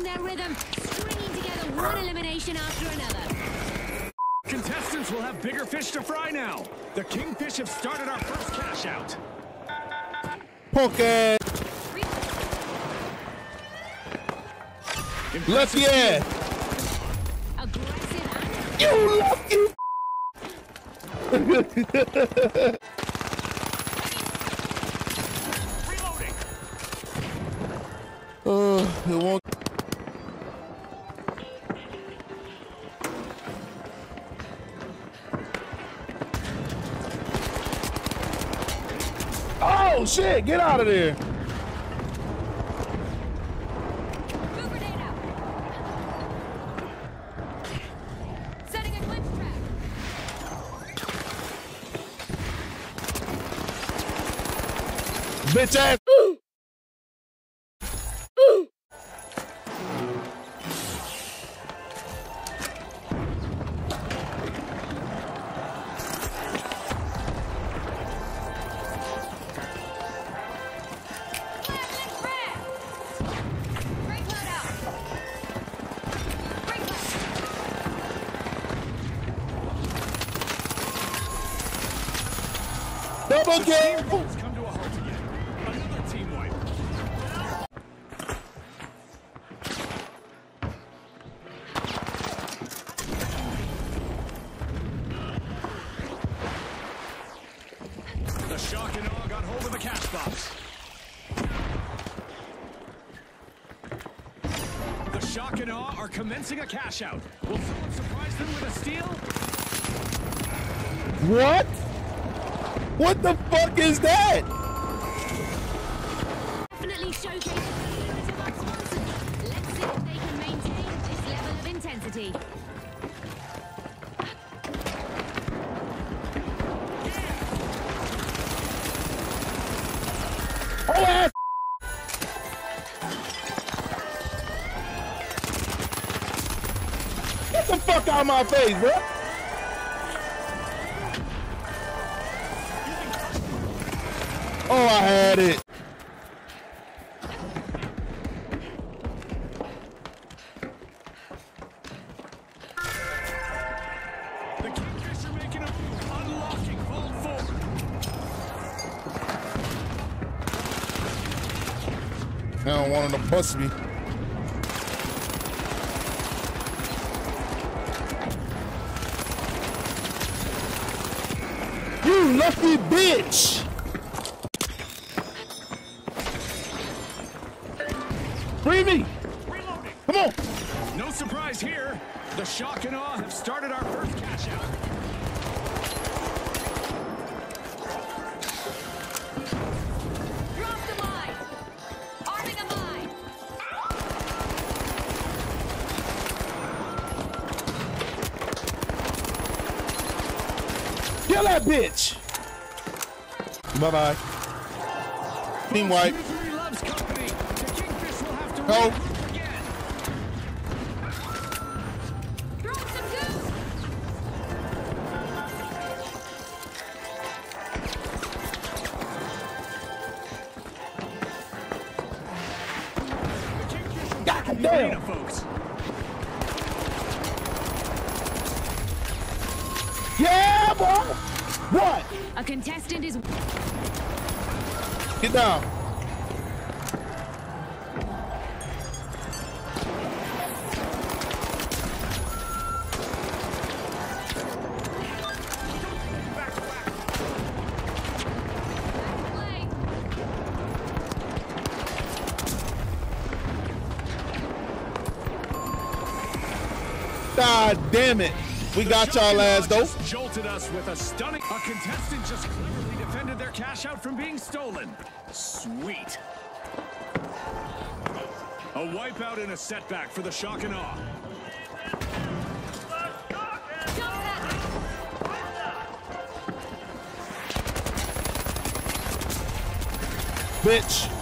their rhythm, stringing together one elimination after another. Contestants will have bigger fish to fry now. The Kingfish have started our first cash out. Punk lucky ass. Aggressive and You lucky. Reloading. It won't. Oh shit! Get out of there. setting a glitch trap. Bitch ass. Double kill. Come to a halt again. Another team wipe. The shock and awe got hold of the cash box. The shock and awe are commencing a cash out. Will someone surprise them with a steal? What? What the fuck is that? Definitely showcase the spirit of our sponsors. Let's see if they can maintain this level of intensity. Oh ass. Get the fuck out of my face, bro. Oh, I had it. The Kingfish are making a move, unlocking Vault 4. I don't want him to bust me. You lucky bitch. Free me! Reloading. Come on! No surprise here. The shock and awe have started our first cash out. Drop the mine. Arming a mine. Kill that bitch! Bye-bye. Team wipe. Misery loves company. The Kingfish will have to Go. again. Drop some goo. God Arena, damn! folks. Yeah, boy! What? A contestant is Get down. play. God damn it. We got y'all ass though. Just jolted us with a stunning. A contestant just cleverly defended their cash out from being stolen. Sweet. A wipeout and a setback for the shock and awe. Bitch.